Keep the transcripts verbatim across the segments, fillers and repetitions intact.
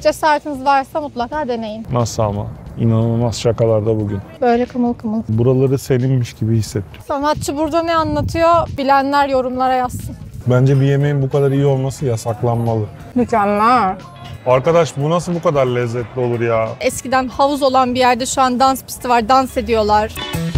Cesaretiniz varsa mutlaka deneyin. Nasıl ama? İnanılmaz şakalarda bugün. Böyle kımıl kımıl. Buraları seninmiş gibi hissettim. Sanatçı burada ne anlatıyor? Bilenler yorumlara yazsın. Bence bir yemeğin bu kadar iyi olması yasaklanmalı. Mükemmel. Arkadaş bu nasıl bu kadar lezzetli olur ya? Eskiden havuz olan bir yerde şu an dans pisti var. Dans ediyorlar.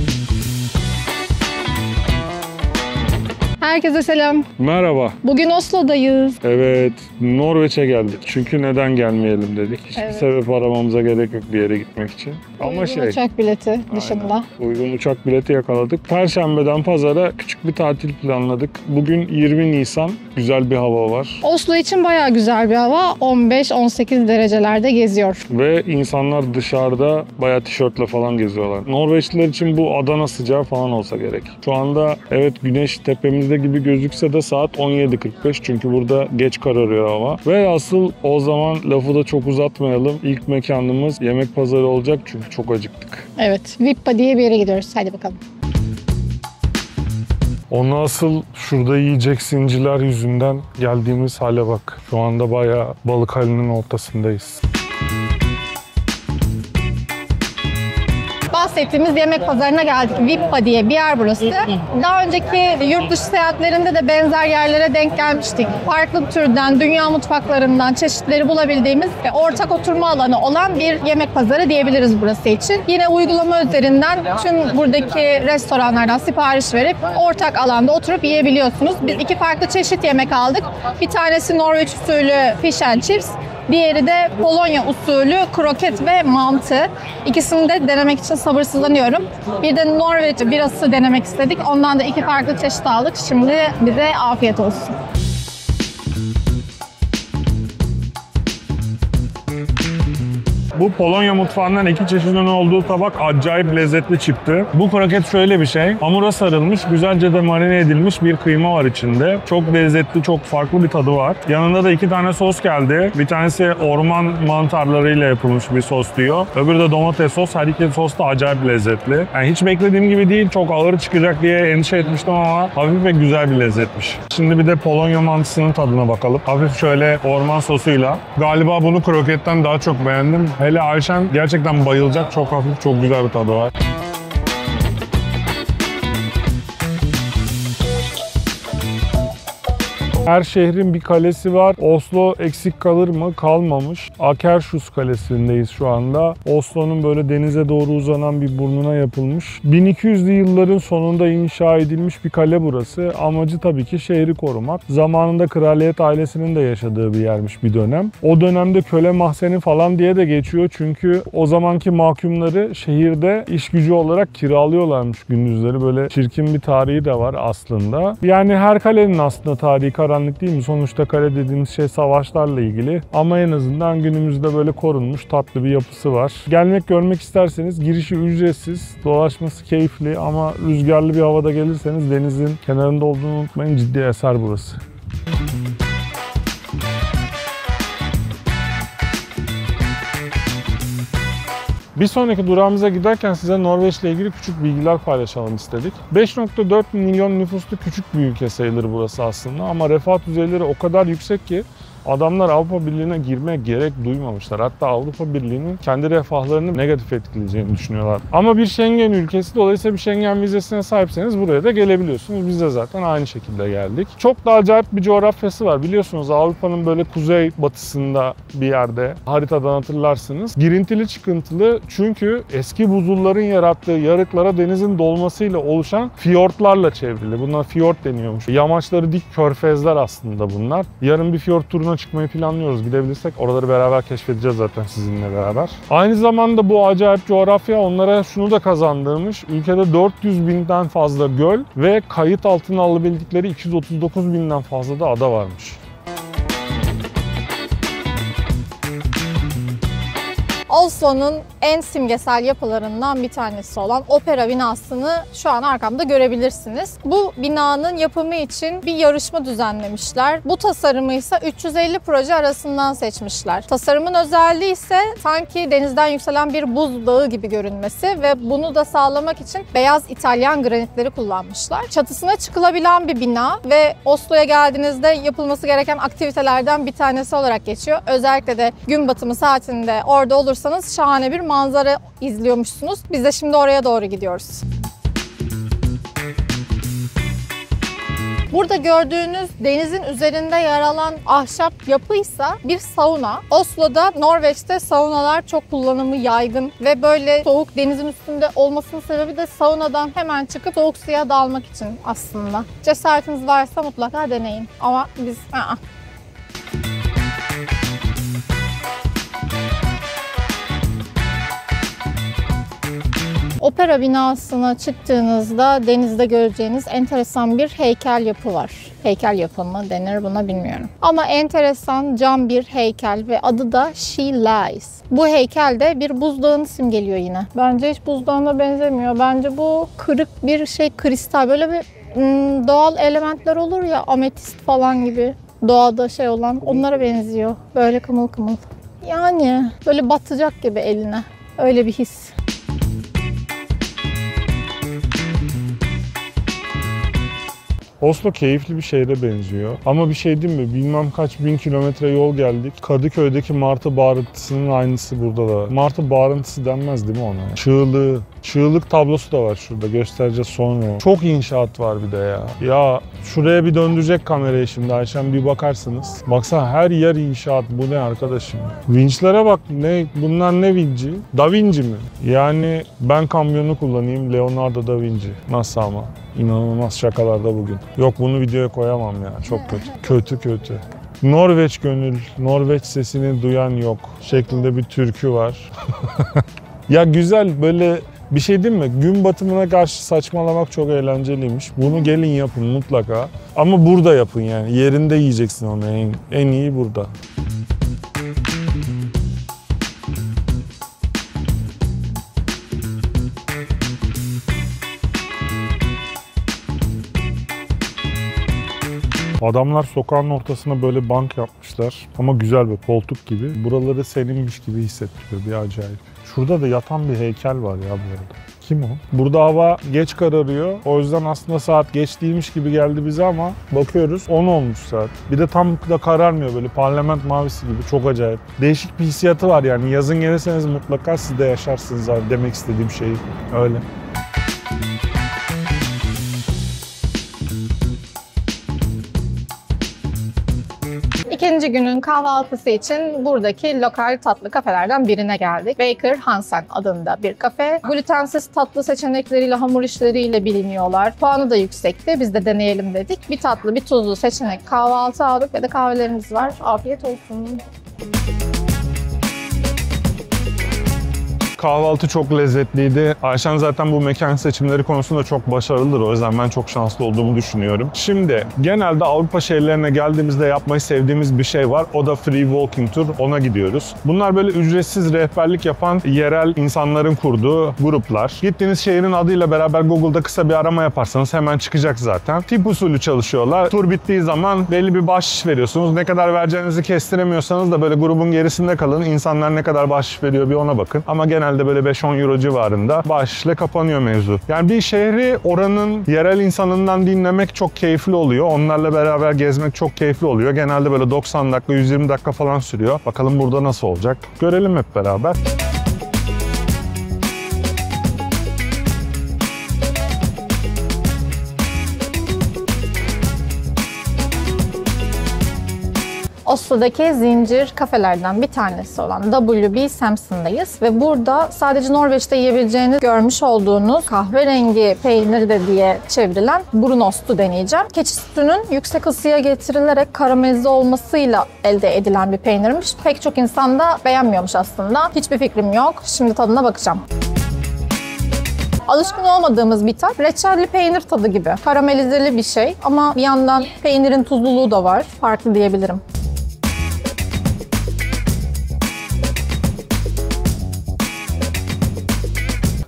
Herkese selam. Merhaba. Bugün Oslo'dayız. Evet, Norveç'e geldik. Çünkü neden gelmeyelim dedik. Hiçbir Evet. sebep aramamıza gerek yok bir yere gitmek için. Ama Uygun şey... uçak bileti dışında. Aynen. Uygun uçak bileti yakaladık. Perşembeden pazara küçük bir tatil planladık. Bugün yirmi Nisan. Güzel bir hava var. Oslo için bayağı güzel bir hava. on beş on sekiz derecelerde geziyor. Ve insanlar dışarıda bayağı tişörtle falan geziyorlar. Norveçliler için bu Adana sıcağı falan olsa gerek. Şu anda evet güneş tepemizde gibi gözükse de saat on yedi kırk beş çünkü burada geç kararıyor hava. Ve asıl o zaman lafı da çok uzatmayalım. İlk mekanımız yemek pazarı olacak çünkü çok acıktık. Evet, Vippa diye bir yere gidiyoruz. Hadi bakalım. Onu asıl şurada yiyecek zincirler yüzünden geldiğimiz hale bak. Şu anda bayağı balık halinin ortasındayız. Bahsettiğimiz yemek pazarına geldik. Vippa diye bir yer burası. Daha önceki yurt dışı seyahatlerinde de benzer yerlere denk gelmiştik. Farklı türden, dünya mutfaklarından çeşitleri bulabildiğimiz ve ortak oturma alanı olan bir yemek pazarı diyebiliriz burası için. Yine uygulama üzerinden tüm buradaki restoranlardan sipariş verip ortak alanda oturup yiyebiliyorsunuz. Biz iki farklı çeşit yemek aldık. Bir tanesi Norveç usulü fish and chips. Diğeri de Polonya usulü kroket ve mantı. İkisini de denemek için sabırsızlanıyorum. Bir de Norveç birası denemek istedik. Ondan da iki farklı çeşit aldık. Şimdi bize afiyet olsun. Bu Polonya mutfağından iki çeşidin olduğu tabak acayip lezzetli çıktı. Bu kroket şöyle bir şey. Hamura sarılmış, güzelce de marine edilmiş bir kıyma var içinde. Çok lezzetli, çok farklı bir tadı var. Yanında da iki tane sos geldi. Bir tanesi orman mantarlarıyla yapılmış bir sos diyor. Öbürü de domates sos. Her iki sos da acayip lezzetli. Yani hiç beklediğim gibi değil, çok ağır çıkacak diye endişe etmiştim ama hafif ve güzel bir lezzetmiş. Şimdi bir de Polonya mantısının tadına bakalım. Hafif şöyle orman sosuyla. Galiba bunu kroketten daha çok beğendim. Hele Ayşen gerçekten bayılacak. Çok hafif, çok güzel bir tadı var. Her şehrin bir kalesi var. Oslo eksik kalır mı? Kalmamış. Akershus Kalesi'ndeyiz şu anda. Oslo'nun böyle denize doğru uzanan bir burnuna yapılmış. bin iki yüzlü yılların sonunda inşa edilmiş bir kale burası. Amacı tabii ki şehri korumak. Zamanında kraliyet ailesinin de yaşadığı bir yermiş bir dönem. O dönemde köle mahzeni falan diye de geçiyor. Çünkü o zamanki mahkumları şehirde iş gücü olarak kiralıyorlarmış gündüzleri. Böyle çirkin bir tarihi de var aslında. Yani her kalenin aslında tarihi karanlık değil mi? Sonuçta kale dediğimiz şey savaşlarla ilgili. Ama en azından günümüzde böyle korunmuş tatlı bir yapısı var. Gelmek görmek isterseniz girişi ücretsiz, dolaşması keyifli ama rüzgarlı bir havada gelirseniz denizin kenarında olduğunu unutmayın. Ciddi eser burası. Bir sonraki durağımıza giderken size Norveç'le ilgili küçük bilgiler paylaşalım istedik. beş nokta dört milyon nüfuslu küçük bir ülke sayılır burası aslında ama refah düzeyleri o kadar yüksek ki adamlar Avrupa Birliği'ne girmeye gerek duymamışlar. Hatta Avrupa Birliği'nin kendi refahlarını negatif etkileyeceğini düşünüyorlar. Ama bir Schengen ülkesi, dolayısıyla bir Schengen vizesine sahipseniz buraya da gelebiliyorsunuz. Biz de zaten aynı şekilde geldik. Çok da acayip bir coğrafyası var. Biliyorsunuz Avrupa'nın böyle kuzey batısında bir yerde, haritadan hatırlarsınız. Girintili çıkıntılı çünkü eski buzulların yarattığı yarıklara denizin dolmasıyla oluşan fiyortlarla çevrili. Bunlar fiyort deniyormuş. Yamaçları dik körfezler aslında bunlar. Yarın bir fiyort turuna çıkmayı planlıyoruz. Gidebilirsek oraları beraber keşfedeceğiz zaten sizinle beraber. Aynı zamanda bu acayip coğrafya onlara şunu da kazandırmış. Ülkede dört yüz binden fazla göl ve kayıt altına alabildikleri iki yüz otuz dokuz binden fazla da ada varmış. Oslo'nun en simgesel yapılarından bir tanesi olan Opera binasını şu an arkamda görebilirsiniz. Bu binanın yapımı için bir yarışma düzenlemişler. Bu tasarımı ise üç yüz elli proje arasından seçmişler. Tasarımın özelliği ise sanki denizden yükselen bir buzdağı gibi görünmesi ve bunu da sağlamak için beyaz İtalyan granitleri kullanmışlar. Çatısına çıkılabilen bir bina ve Oslo'ya geldiğinizde yapılması gereken aktivitelerden bir tanesi olarak geçiyor. Özellikle de gün batımı saatinde orada olursanız şahane bir manzara izliyormuşsunuz. Biz de şimdi oraya doğru gidiyoruz. Burada gördüğünüz denizin üzerinde yer alan ahşap yapıysa bir sauna. Oslo'da, Norveç'te saunalar çok kullanımı yaygın ve böyle soğuk denizin üstünde olmasının sebebi de saunadan hemen çıkıp soğuk suya dalmak için aslında. Cesaretiniz varsa mutlaka deneyin ama biz... Aa. Opera binasına çıktığınızda denizde göreceğiniz enteresan bir heykel yapı var. Heykel yapı mı denir buna bilmiyorum. Ama enteresan cam bir heykel ve adı da She Lies. Bu heykel de bir buzdağını simgeliyor yine. Bence hiç buzdağına benzemiyor. Bence bu kırık bir şey, kristal. Böyle bir ım, doğal elementler olur ya, ametist falan gibi. Doğada şey olan onlara benziyor. Böyle kımıl kımıl. Yani böyle batacak gibi eline. Öyle bir his. Oslo keyifli bir şehre benziyor. Ama bir şey değil mi? Bilmem kaç bin kilometre yol geldik. Kadıköy'deki martı bağırtısının aynısı burada da. Martı bağırtısı denmez değil mi ona? Çığlığı. Çığlık tablosu da var şurada. Göstereceğiz sonra. Çok inşaat var bir de ya. Ya şuraya bir döndürecek kamerayı şimdi Ayşem, bir bakarsınız. Baksana her yer inşaat. Bu ne arkadaşım? Vinçlere bak. Ne? Bunlar ne vinci? Da Vinci mi? Yani ben kamyonu kullanayım. Leonardo da Vinci. Nasıl ama? İnanılmaz şakalarda bugün. Yok bunu videoya koyamam ya. Çok kötü. Kötü kötü. Norveç gönül, Norveç sesini duyan yok şeklinde bir türkü var. Ya güzel böyle bir şey değil mi? Gün batımına karşı saçmalamak çok eğlenceliymiş. Bunu gelin yapın mutlaka. Ama burada yapın yani. Yerinde yiyeceksin onu. En, en iyi burada. Adamlar sokağın ortasına böyle bank yapmışlar. Ama güzel bir koltuk gibi. Buraları seninmiş gibi hissettiriyor, bir acayip. Şurada da yatan bir heykel var ya bu arada. Kim o? Burada hava geç kararıyor. O yüzden aslında saat geç değilmiş gibi geldi bize ama bakıyoruz on olmuş saat. Bir de tam da kararmıyor, böyle parlament mavisi gibi. Çok acayip. Değişik bir hissiyatı var yani. Yazın gelirseniz mutlaka siz de yaşarsınız abi, demek istediğim şey öyle. İkinci günün kahvaltısı için buradaki lokal tatlı kafelerden birine geldik. Baker Hansen adında bir kafe. Glutensiz tatlı seçenekleriyle, hamur işleriyle biliniyorlar. Puanı da yüksekti. Biz de deneyelim dedik. Bir tatlı, bir tuzlu seçenek kahvaltı aldık ve de kahvelerimiz var. Afiyet olsun. Kahvaltı çok lezzetliydi. Ayşen zaten bu mekan seçimleri konusunda çok başarılıdır. O yüzden ben çok şanslı olduğumu düşünüyorum. Şimdi genelde Avrupa şehirlerine geldiğimizde yapmayı sevdiğimiz bir şey var. O da free walking tour. Ona gidiyoruz. Bunlar böyle ücretsiz rehberlik yapan yerel insanların kurduğu gruplar. Gittiğiniz şehrin adıyla beraber Google'da kısa bir arama yaparsanız hemen çıkacak zaten. Tip usulü çalışıyorlar. Tur bittiği zaman belli bir bahşiş veriyorsunuz. Ne kadar vereceğinizi kestiremiyorsanız da böyle grubun gerisinde kalın. İnsanlar ne kadar bahşiş veriyor bir ona bakın. Ama genelde de böyle beş on euro civarında bahşişle kapanıyor mevzu. Yani bir şehri oranın yerel insanından dinlemek çok keyifli oluyor. Onlarla beraber gezmek çok keyifli oluyor. Genelde böyle doksan dakika, yüz yirmi dakika falan sürüyor. Bakalım burada nasıl olacak? Görelim hep beraber. Oslo'daki zincir kafelerden bir tanesi olan W B Samson'dayız ve burada sadece Norveç'te yiyebileceğiniz, görmüş olduğunuz kahverengi peyniri de diye çevrilen brunost'u deneyeceğim. Keçi sütünün yüksek ısıya getirilerek karamelize olmasıyla elde edilen bir peynirmiş. Pek çok insan da beğenmiyormuş aslında. Hiçbir fikrim yok. Şimdi tadına bakacağım. Alışkın olmadığımız bir tat. Reçelli peynir tadı gibi. Karamelizeli bir şey ama bir yandan peynirin tuzluluğu da var. Farklı diyebilirim.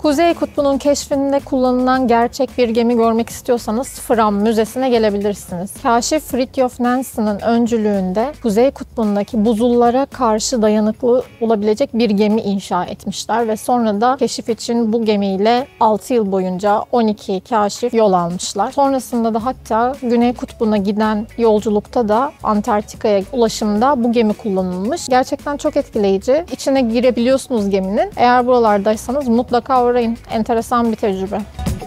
Kuzey Kutbu'nun keşfinde kullanılan gerçek bir gemi görmek istiyorsanız Fram Müzesi'ne gelebilirsiniz. Kaşif Fridtjof Nansen'ın öncülüğünde Kuzey Kutbu'ndaki buzullara karşı dayanıklı olabilecek bir gemi inşa etmişler ve sonra da keşif için bu gemiyle altı yıl boyunca on iki kaşif yol almışlar. Sonrasında da hatta Güney Kutbu'na giden yolculukta da Antarktika'ya ulaşımda bu gemi kullanılmış. Gerçekten çok etkileyici. İçine girebiliyorsunuz geminin. Eğer buralardaysanız mutlaka uğrayın. Enteresan bir tecrübe.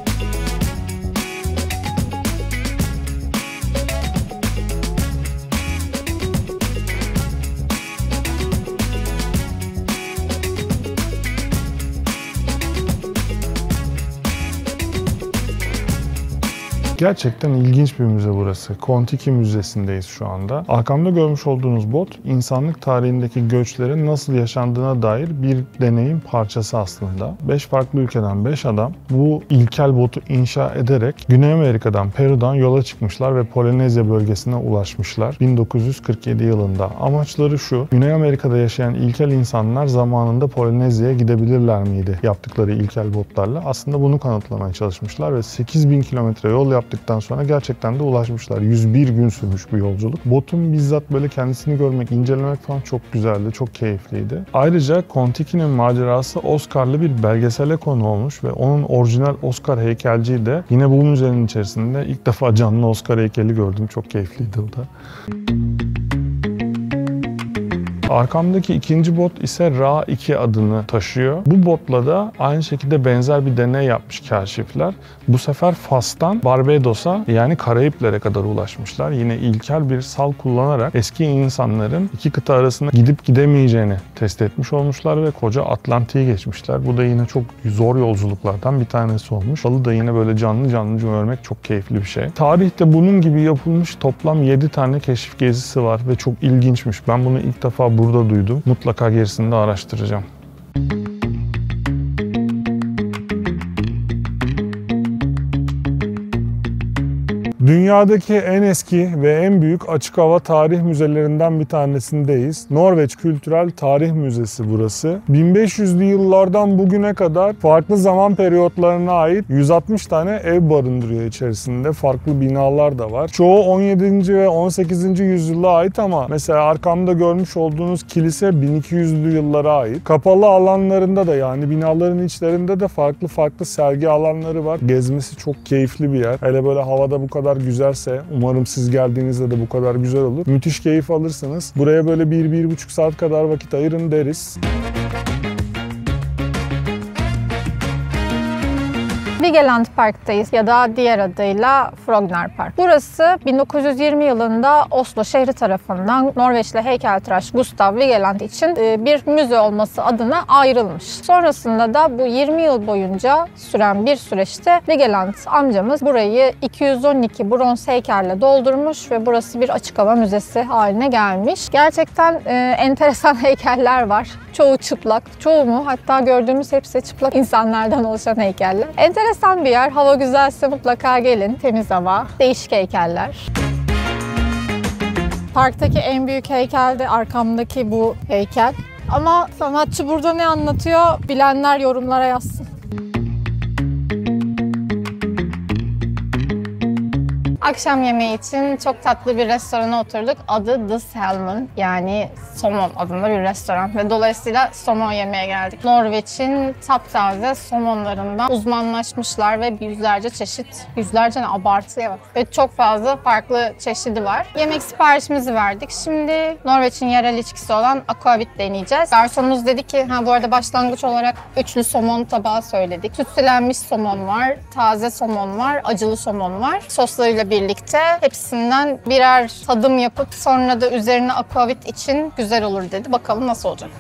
Gerçekten ilginç bir müze burası. Kon-Tiki Müzesi'ndeyiz şu anda. Arkamda görmüş olduğunuz bot, insanlık tarihindeki göçlerin nasıl yaşandığına dair bir deneyin parçası aslında. beş farklı ülkeden beş adam bu ilkel botu inşa ederek Güney Amerika'dan, Peru'dan yola çıkmışlar ve Polinezya bölgesine ulaşmışlar bin dokuz yüz kırk yedi yılında. Amaçları şu, Güney Amerika'da yaşayan ilkel insanlar zamanında Polinezya'ya gidebilirler miydi yaptıkları ilkel botlarla? Aslında bunu kanıtlamaya çalışmışlar ve sekiz bin kilometre yol yaptıktan sonra gerçekten de ulaşmışlar. yüz bir gün sürmüş bu yolculuk. Botun bizzat böyle kendisini görmek, incelemek falan çok güzeldi, çok keyifliydi. Ayrıca Kon-Tiki'nin macerası Oscar'lı bir belgesele konu olmuş ve onun orijinal Oscar heykelciyi de yine bu müzenin içerisinde ilk defa canlı Oscar heykeli gördüm. Çok keyifliydi o da. Arkamdaki ikinci bot ise Ra iki adını taşıyor. Bu botla da aynı şekilde benzer bir deney yapmış kaşifler. Bu sefer Fas'tan Barbados'a yani Karayiplere kadar ulaşmışlar. Yine ilkel bir sal kullanarak eski insanların iki kıta arasında gidip gidemeyeceğini test etmiş olmuşlar ve koca Atlantik'i geçmişler. Bu da yine çok zor yolculuklardan bir tanesi olmuş. Salı da yine böyle canlı canlı görmek çok keyifli bir şey. Tarihte bunun gibi yapılmış toplam yedi tane keşif gezisi var ve çok ilginçmiş. Ben bunu ilk defa burada duydum. Mutlaka gerisini de araştıracağım. Dünyadaki en eski ve en büyük açık hava tarih müzelerinden bir tanesindeyiz. Norveç Kültürel Tarih Müzesi burası. bin beş yüzlü yıllardan bugüne kadar farklı zaman periyotlarına ait yüz altmış tane ev barındırıyor içerisinde. Farklı binalar da var. Çoğu on yedinci ve on sekizinci yüzyıla ait ama mesela arkamda görmüş olduğunuz kilise bin iki yüzlü yıllara ait. Kapalı alanlarında da yani binaların içlerinde de farklı farklı sergi alanları var. Gezmesi çok keyifli bir yer. Hele böyle havada bu kadar güzelse, umarım siz geldiğinizde de bu kadar güzel olur. Müthiş keyif alırsınız. Buraya böyle bir, bir buçuk saat kadar vakit ayırın deriz. Vigeland Park'tayız ya da diğer adıyla Frogner Park. Burası bin dokuz yüz yirmi yılında Oslo şehri tarafından Norveçli heykeltıraş Gustav Vigeland için bir müze olması adına ayrılmış. Sonrasında da bu yirmi yıl boyunca süren bir süreçte Vigeland amcamız burayı iki yüz on iki bronz heykelle doldurmuş ve burası bir açık hava müzesi haline gelmiş. Gerçekten e, enteresan heykeller var. Çoğu çıplak, çoğu mu? Hatta gördüğümüz hepsi çıplak insanlardan oluşan heykeller. Enteresan bir yer. Hava güzelse mutlaka gelin. Temiz hava, değişik heykeller. Parktaki en büyük heykel de arkamdaki bu heykel. Ama sanatçı burada ne anlatıyor? Bilenler yorumlara yazsın. Akşam yemeği için çok tatlı bir restorana oturduk. Adı The Salmon, yani somon adında bir restoran ve dolayısıyla somon yemeye geldik. Norveç'in taptaze somonlarından uzmanlaşmışlar ve yüzlerce çeşit, yüzlerce ne abartıya bak. Ve çok fazla farklı çeşidi var. Yemek siparişimizi verdik. Şimdi Norveç'in yerel içkisi olan aquavit deneyeceğiz. Garsonumuz dedi ki, ha bu arada başlangıç olarak üçlü somon tabağı söyledik. Süslenmiş somon var, taze somon var, acılı somon var. Soslarıyla birlikte hepsinden birer tadım yapıp sonra da üzerine aquavit için güzel olur dedi. Bakalım nasıl olacak.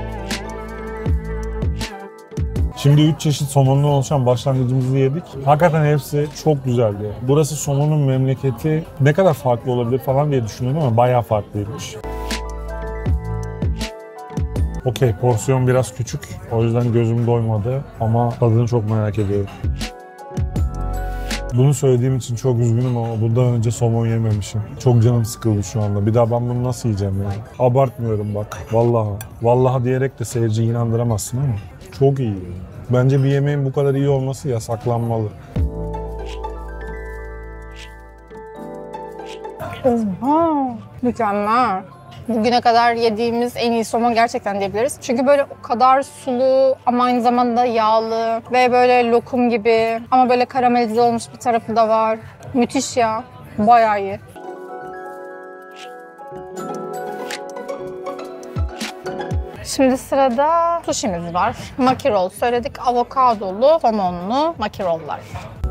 Şimdi üç çeşit somondan oluşan başlangıcımızı yedik. Hakikaten hepsi çok güzeldi. Burası somonun memleketi, ne kadar farklı olabilir falan diye düşünüyordum ama bayağı farklıymış. Okey, porsiyon biraz küçük. O yüzden gözüm doymadı ama tadını çok merak ediyorum. Bunu söylediğim için çok üzgünüm ama bundan önce somon yememişim. Çok canım sıkıldı şu anda. Bir daha ben bunu nasıl yiyeceğim ya? Abartmıyorum bak. Vallahi. Vallahi diyerek de seyirciyi inandıramazsın ama çok iyi. Bence bir yemeğin bu kadar iyi olması yasaklanmalı. Oha, mükemmel. Bugüne kadar yediğimiz en iyi somon gerçekten diyebiliriz. Çünkü böyle o kadar sulu ama aynı zamanda yağlı ve böyle lokum gibi ama böyle karamelize olmuş bir tarafı da var. Müthiş ya. Bayağı iyi. Şimdi sırada sushimiz var. Maki roll söyledik. Avokadolu, somonlu maki rolllar.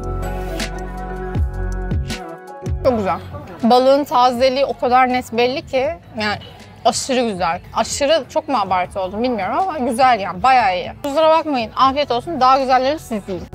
Çok güzel. Balığın tazeliği o kadar net belli ki yani aşırı güzel. Aşırı çok mu abartı oldum bilmiyorum ama güzel yani bayağı iyi. Kusura bakmayın, afiyet olsun, daha güzelleri siz yiyin.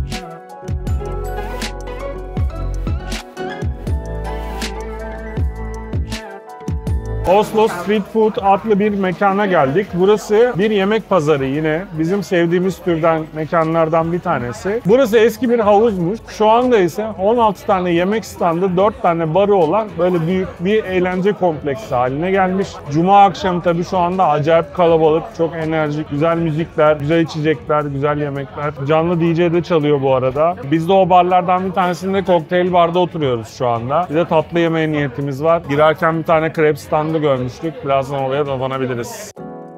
Oslo Street Food adlı bir mekana geldik. Burası bir yemek pazarı yine. Bizim sevdiğimiz türden mekanlardan bir tanesi. Burası eski bir havuzmuş. Şu anda ise on altı tane yemek standı, dört tane barı olan böyle büyük bir eğlence kompleksi haline gelmiş. Cuma akşamı tabii şu anda acayip kalabalık, çok enerjik, güzel müzikler, güzel içecekler, güzel yemekler. Canlı D J de çalıyor bu arada. Biz de o barlardan bir tanesinde kokteyl barda oturuyoruz şu anda. Bir de tatlı yemeye niyetimiz var. Girerken bir tane krep standı görmüştük. Birazdan oraya dolanabiliriz.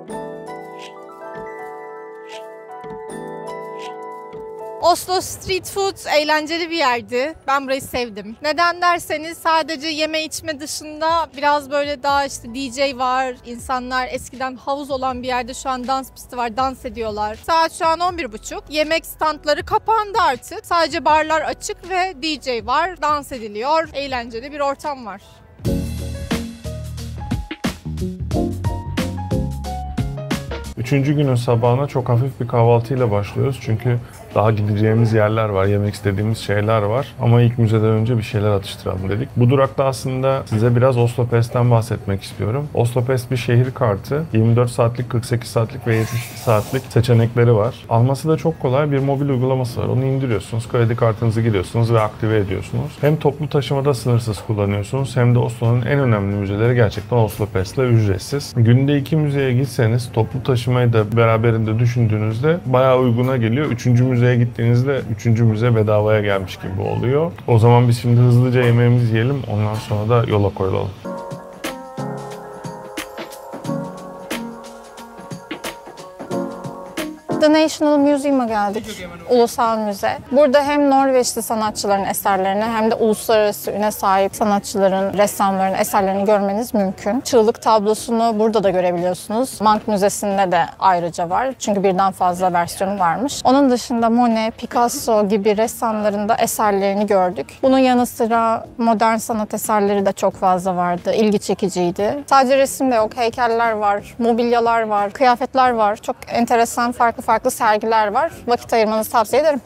Oslo Street Food eğlenceli bir yerdi. Ben burayı sevdim. Neden derseniz sadece yeme içme dışında biraz böyle daha işte D J var. İnsanlar eskiden havuz olan bir yerde şu an dans pisti var. Dans ediyorlar. Saat şu an on bir buçuk. Yemek standları kapandı artık. Sadece barlar açık ve D J var. Dans ediliyor. Eğlenceli bir ortam var. Üçüncü günün sabahına çok hafif bir kahvaltıyla başlıyoruz çünkü daha gideceğimiz yerler var, yemek istediğimiz şeyler var. Ama ilk müzeden önce bir şeyler atıştıralım dedik. Bu durakta aslında size biraz Oslo Pest'ten bahsetmek istiyorum. Oslo Pest bir şehir kartı. yirmi dört saatlik, kırk sekiz saatlik ve yetmiş saatlik seçenekleri var. Alması da çok kolay. Bir mobil uygulaması var. Onu indiriyorsunuz, kredi kartınızı giriyorsunuz ve aktive ediyorsunuz. Hem toplu taşımada sınırsız kullanıyorsunuz hem de Oslo'nun en önemli müzeleri gerçekten Oslo Pest'le ücretsiz. Günde iki müzeye gitseniz toplu taşımayı da beraberinde düşündüğünüzde bayağı uyguna geliyor. Üçüncü müzeye gittiğinizde üçüncü müze bedavaya gelmiş gibi oluyor. O zaman biz şimdi hızlıca yemeğimizi yiyelim. Ondan sonra da yola koyulalım. The National Museum'a geldik. Ulusal Müze. Burada hem Norveçli sanatçıların eserlerini hem de uluslararası üne sahip sanatçıların, ressamların eserlerini görmeniz mümkün. Çığlık tablosunu burada da görebiliyorsunuz. Mank Müzesi'nde de ayrıca var. Çünkü birden fazla versiyonu varmış. Onun dışında Monet, Picasso gibi ressamların da eserlerini gördük. Bunun yanı sıra modern sanat eserleri de çok fazla vardı. İlgi çekiciydi. Sadece resim de yok. Heykeller var, mobilyalar var, kıyafetler var. Çok enteresan, farklı farklı sergiler var. Vakit ayırmanızı tavsiye ederim.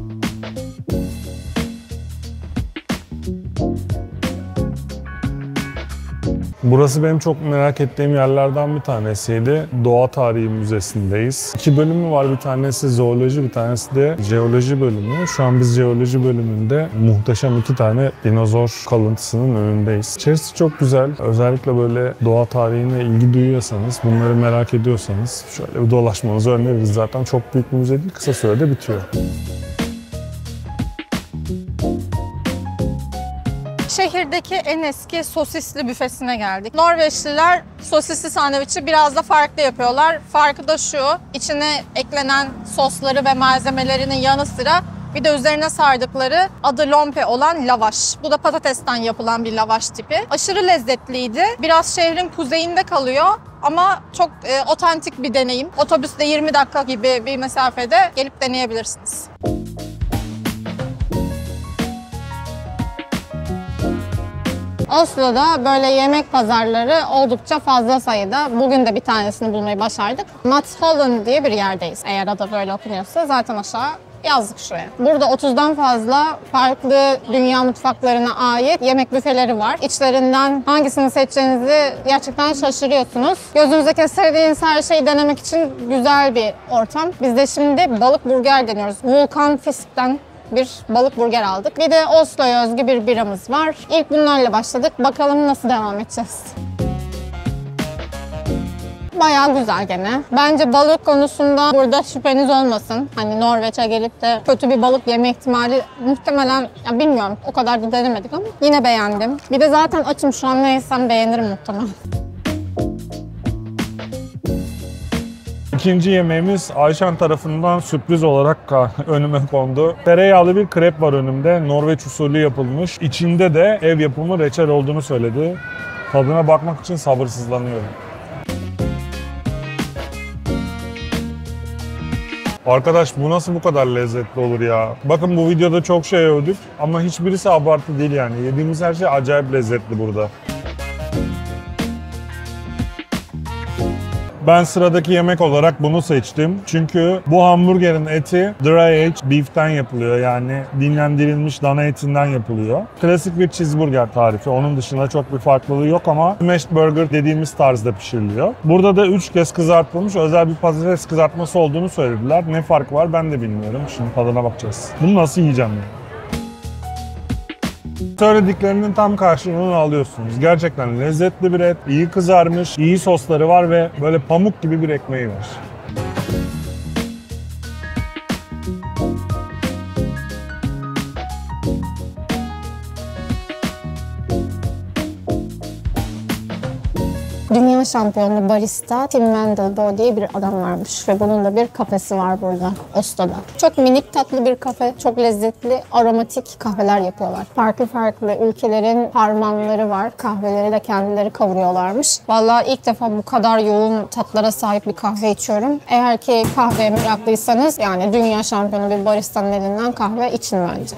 Burası benim çok merak ettiğim yerlerden bir tanesiydi. Doğa Tarihi Müzesi'ndeyiz. İki bölümü var. Bir tanesi zooloji, bir tanesi de jeoloji bölümü. Şu an biz jeoloji bölümünde muhteşem iki tane dinozor kalıntısının önündeyiz. İçerisi çok güzel. Özellikle böyle doğa tarihine ilgi duyuyorsanız, bunları merak ediyorsanız şöyle bir dolaşmanızı öneririz. Zaten çok büyük bir müze değil, kısa sürede bitiyor. Şehirdeki en eski sosisli büfesine geldik. Norveçliler sosisli sandviçi biraz da farklı yapıyorlar. Farkı da şu, içine eklenen sosları ve malzemelerinin yanı sıra bir de üzerine sardıkları adı lompe olan lavaş. Bu da patatesten yapılan bir lavaş tipi. Aşırı lezzetliydi. Biraz şehrin kuzeyinde kalıyor ama çok e, otantik bir deneyim. Otobüste yirmi dakika gibi bir mesafede gelip deneyebilirsiniz. Oslo'da böyle yemek pazarları oldukça fazla sayıda. Bugün de bir tanesini bulmayı başardık. Matshollen diye bir yerdeyiz. Eğer adı böyle okunuyorsa zaten aşağı yazdık şuraya. Burada otuzdan fazla farklı dünya mutfaklarına ait yemek büfeleri var. İçlerinden hangisini seçeceğinizi gerçekten şaşırıyorsunuz. Gözünüze kestirdiğiniz her şeyi denemek için güzel bir ortam. Biz de şimdi balık burger deniyoruz. Vulkan Fisk'ten bir balık burger aldık. Bir de Oslo'ya özgü bir biramız var. İlk bunlarla başladık. Bakalım nasıl devam edeceğiz. Bayağı güzel gene. Bence balık konusunda burada şüpheniz olmasın. Hani Norveç'e gelip de kötü bir balık yeme ihtimali muhtemelen, ya bilmiyorum, o kadar da denemedik ama yine beğendim. Bir de zaten açım şu an, ne yesem beğenirim muhtemelen. İkinci yemeğimiz Ayşen tarafından sürpriz olarak önüme kondu. Tereyağlı bir krep var önümde. Norveç usulü yapılmış. İçinde de ev yapımı reçel olduğunu söyledi. Tadına bakmak için sabırsızlanıyorum. Arkadaş, bu nasıl bu kadar lezzetli olur ya? Bakın, bu videoda çok şey övdük ama hiçbirisi abartı değil yani. Yediğimiz her şey acayip lezzetli burada. Ben sıradaki yemek olarak bunu seçtim. Çünkü bu hamburgerin eti dry aged beef'ten yapılıyor. Yani dinlendirilmiş dana etinden yapılıyor. Klasik bir cheeseburger tarifi. Onun dışında çok bir farklılığı yok ama smashed burger dediğimiz tarzda pişiriliyor. Burada da üç kez kızartılmış özel bir patates kızartması olduğunu söylediler. Ne fark var ben de bilmiyorum. Şimdi tadına bakacağız. Bunu nasıl yiyeceğim yani? Söylediklerinin tam karşılığını alıyorsunuz. Gerçekten lezzetli bir et, iyi kızarmış, iyi sosları var ve böyle pamuk gibi bir ekmeği var. Dünya şampiyonu barista Tim Wendelbo diye bir adam varmış ve bunun da bir kafesi var burada, Oslo'da. Çok minik tatlı bir kafe, çok lezzetli aromatik kahveler yapıyorlar. Farklı farklı ülkelerin harmanları var, kahveleri de kendileri kavuruyorlarmış. Vallahi ilk defa bu kadar yoğun tatlara sahip bir kahve içiyorum. Eğer ki kahveye meraklıysanız, yani dünya şampiyonu bir baristanın elinden kahve için bence.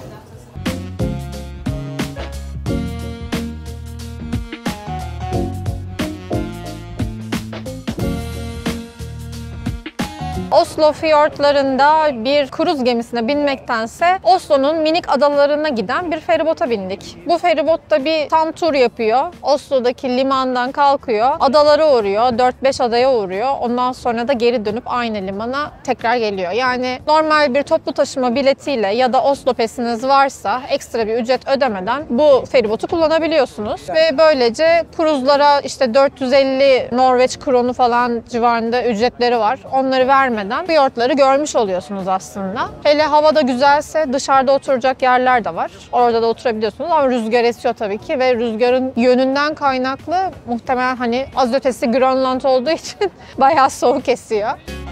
Oslo fiyortlarında bir kruz gemisine binmektense Oslo'nun minik adalarına giden bir feribota bindik. Bu feribot da bir tam tur yapıyor. Oslo'daki limandan kalkıyor, adalara uğruyor, dört beş adaya uğruyor. Ondan sonra da geri dönüp aynı limana tekrar geliyor. Yani normal bir toplu taşıma biletiyle ya da Oslo pesiniz varsa ekstra bir ücret ödemeden bu feribotu kullanabiliyorsunuz. Ve böylece kruzlara işte dört yüz elli Norveç kronu falan civarında ücretleri var. Onları vermeden fiyortları görmüş oluyorsunuz aslında. Hele hava da güzelse dışarıda oturacak yerler de var. Orada da oturabiliyorsunuz ama rüzgar esiyor tabii ki ve rüzgarın yönünden kaynaklı muhtemelen hani az ötesi Grönland olduğu için bayağı soğuk esiyor.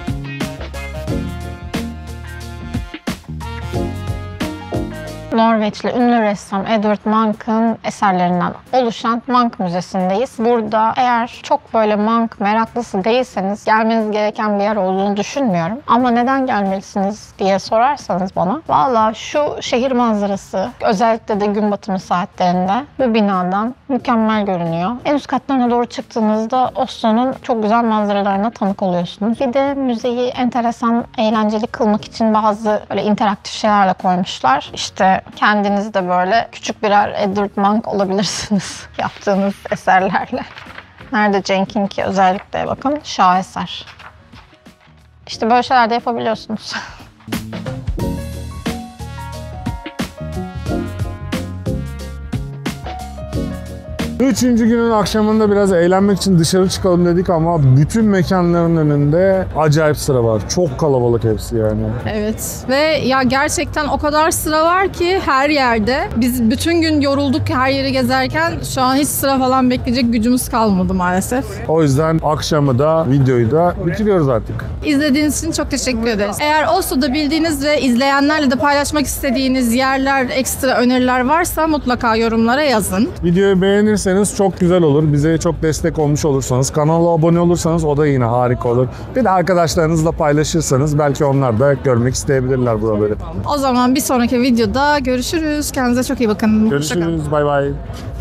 Norveçli ünlü ressam Edvard Munch'ın eserlerinden oluşan Munch Müzesi'ndeyiz. Burada eğer çok böyle Munch meraklısı değilseniz gelmeniz gereken bir yer olduğunu düşünmüyorum. Ama neden gelmelisiniz diye sorarsanız bana, valla şu şehir manzarası, özellikle de gün batımı saatlerinde bu binadan mükemmel görünüyor. En üst katlarına doğru çıktığınızda Oslo'nun çok güzel manzaralarına tanık oluyorsunuz. Bir de müzeyi enteresan, eğlenceli kılmak için bazı böyle interaktif şeylerle koymuşlar. İşte kendiniz de böyle küçük birer Edvard Munch olabilirsiniz yaptığınız eserlerle. Nerede Cenk'inki özellikle bakın, şaheser. İşte böyle şeyler de yapabiliyorsunuz. Üçüncü günün akşamında biraz eğlenmek için dışarı çıkalım dedik ama bütün mekanların önünde acayip sıra var. Çok kalabalık hepsi yani. Evet ve ya gerçekten o kadar sıra var ki her yerde. Biz bütün gün yorulduk her yeri gezerken, şu an hiç sıra falan bekleyecek gücümüz kalmadı maalesef. O yüzden akşamı da videoyu da bitiriyoruz artık. İzlediğiniz için çok teşekkür ederiz. Eğer Oslo'da bildiğiniz ve izleyenlerle de paylaşmak istediğiniz yerler, ekstra öneriler varsa mutlaka yorumlara yazın. Videoyu beğenirseniz çok güzel olur. Bize çok destek olmuş olursanız, kanala abone olursanız o da yine harika olur. Bir de arkadaşlarınızla paylaşırsanız belki onlar da görmek isteyebilirler buraları. O zaman bir sonraki videoda görüşürüz. Kendinize çok iyi bakın. Görüşürüz. Bay bay.